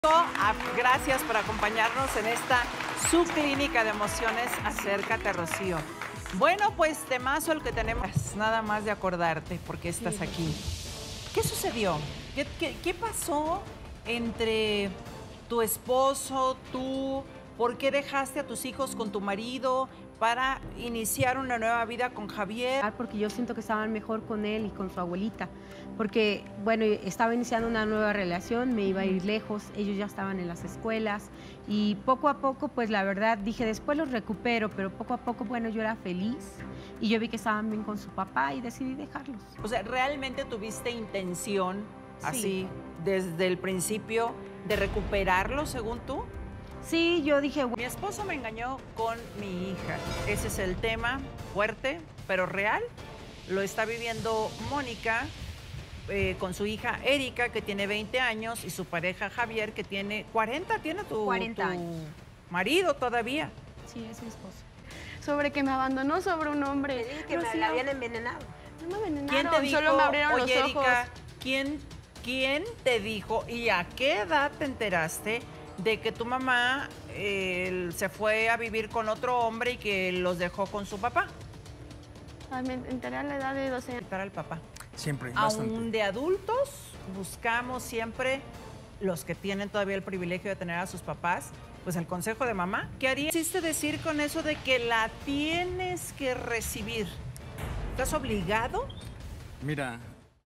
Gracias por acompañarnos en esta su clínica de emociones. Acércate, Rocío. Bueno, pues temazo el que tenemos. Nada más de acordarte porque estás aquí. ¿Qué sucedió? ¿Qué pasó entre tu esposo, tú? ¿Por qué dejaste a tus hijos con tu marido para iniciar una nueva vida con Javier? Porque yo siento que estaban mejor con él y con su abuelita, porque, bueno, estaba iniciando una nueva relación, me iba a ir lejos, ellos ya estaban en las escuelas y poco a poco, pues la verdad, dije, después los recupero, pero poco a poco, bueno, yo era feliz y yo vi que estaban bien con su papá y decidí dejarlos. O sea, ¿realmente tuviste intención, Sí. así, desde el principio, de recuperarlos, según tú? Sí, yo dije, Mi esposo me engañó con mi hija. Ese es el tema fuerte, pero real. Lo está viviendo Mónica con su hija Erika, que tiene 20 años, y su pareja Javier, que tiene 40. ¿Tiene tu 40 años. marido todavía? Sí, es mi esposo. Sobre que me abandonó sobre un hombre. Te dije que me Rocío, la habían envenenado. no me envenenaron, ¿Quién te dijo, solo me abrieron oye, los ojos. Erika, ¿quién te dijo y a qué edad te enteraste de que tu mamá se fue a vivir con otro hombre y que los dejó con su papá? Ay, me enteré a la edad de 12 años. Para el papá. Siempre, bastante. Aún de adultos, buscamos siempre, los que tienen todavía el privilegio de tener a sus papás, pues el consejo de mamá. ¿Qué harías? ¿Quisiste decir con eso de que la tienes que recibir? ¿Estás obligado? Mira,